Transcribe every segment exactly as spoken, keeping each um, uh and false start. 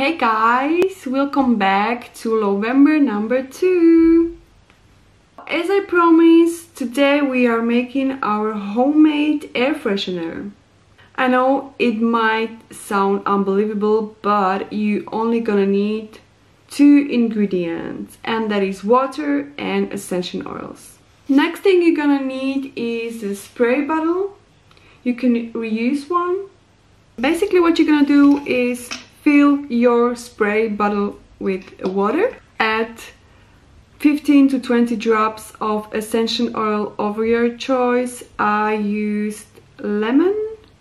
Hey guys, welcome back to November number two. As I promised, today we are making our homemade air freshener. I know it might sound unbelievable, but you only gonna need two ingredients, and that is water and essential oils. Next thing you're gonna need is a spray bottle. You can reuse one. Basically what you're gonna do is fill your spray bottle with water. Add fifteen to twenty drops of essential oil of your choice. I used lemon.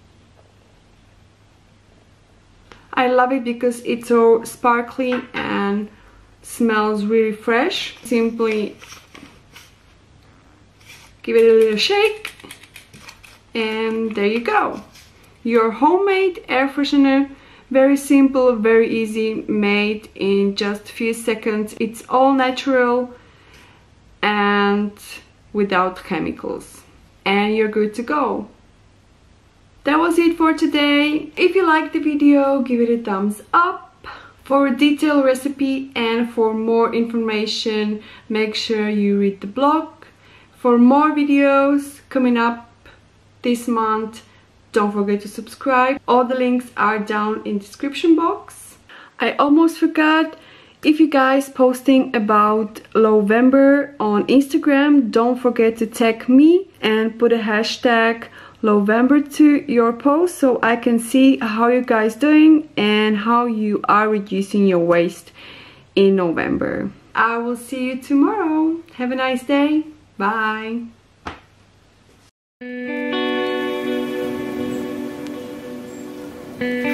I love it because it's so sparkly and smells really fresh. Simply give it a little shake and there you go. Your homemade air freshener. Very simple, very easy, made in just a few seconds. It's all natural and without chemicals. And you're good to go. That was it for today. If you liked the video, give it a thumbs up. For a detailed recipe and for more information, make sure you read the blog. For more videos coming up this month, don't forget to subscribe. All the links are down in the description box. I almost forgot, if you guys posting about November on Instagram, don't forget to tag me and put a hashtag November to your post so I can see how you guys doing and how you are reducing your waste in November. I will see you tomorrow. Have a nice day. Bye. Mm-hmm.